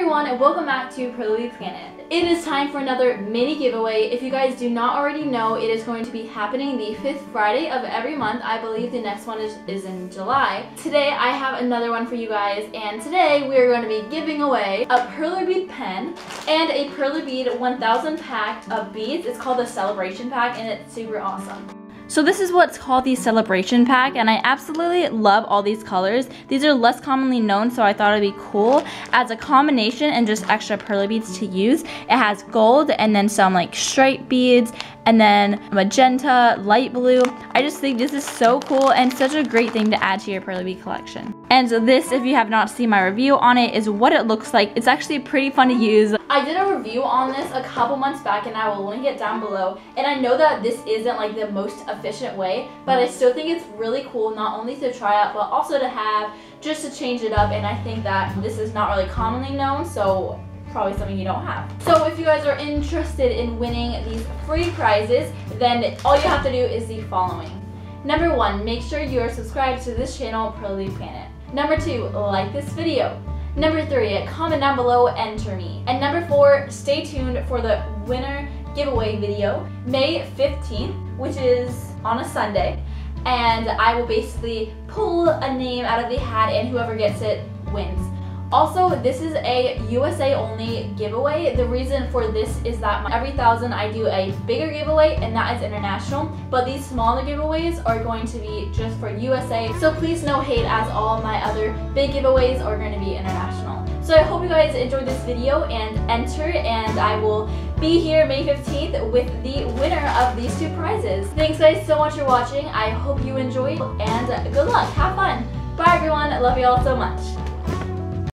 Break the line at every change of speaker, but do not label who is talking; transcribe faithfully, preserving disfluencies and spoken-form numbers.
everyone, and welcome back to Perler Bead Planet. It is time for another mini giveaway. If you guys do not already know, it is going to be happening the fifth Friday of every month. I believe the next one is, is in July. Today I have another one for you guys, and today we are going to be giving away a Perler Bead pen and a Perler Bead one thousand pack of beads. It's called the Celebration Pack, and it's super awesome. So this is what's called the Celebration Pack, and I absolutely love all these colors. These are less commonly known, so I thought it'd be cool as a combination and just extra Perler beads to use. It has gold and then some like stripe beads and then magenta, light blue. I just think this is so cool and such a great thing to add to your Perler bead collection. And so this, if you have not seen my review on it, is what it looks like. It's actually pretty fun to use. I did a review on this a couple months back, and I will link it down below. And I know that this isn't like the most efficient way, but I still think it's really cool not only to try out, but also to have just to change it up. And I think that this is not really commonly known, so probably something you don't have. So if you guys are interested in winning these free prizes, then all you have to do is the following. Number one, make sure you are subscribed to this channel, Perler Bead Planet. Number two, like this video. Number three, comment down below, enter me. And number four, stay tuned for the winner giveaway video, May fifteenth, which is on a Sunday. And I will basically pull a name out of the hat, and whoever gets it wins. Also, this is a U S A only giveaway. The reason for this is that every thousand I do a bigger giveaway, and that is international, but these smaller giveaways are going to be just for U S A. So please no hate, as all my other big giveaways are going to be international. So I hope you guys enjoyed this video and enter, and I will be here May fifteenth with the winner of these two prizes. Thanks guys so much for watching. I hope you enjoyed, and good luck. Have fun. Bye everyone. I love you all so much.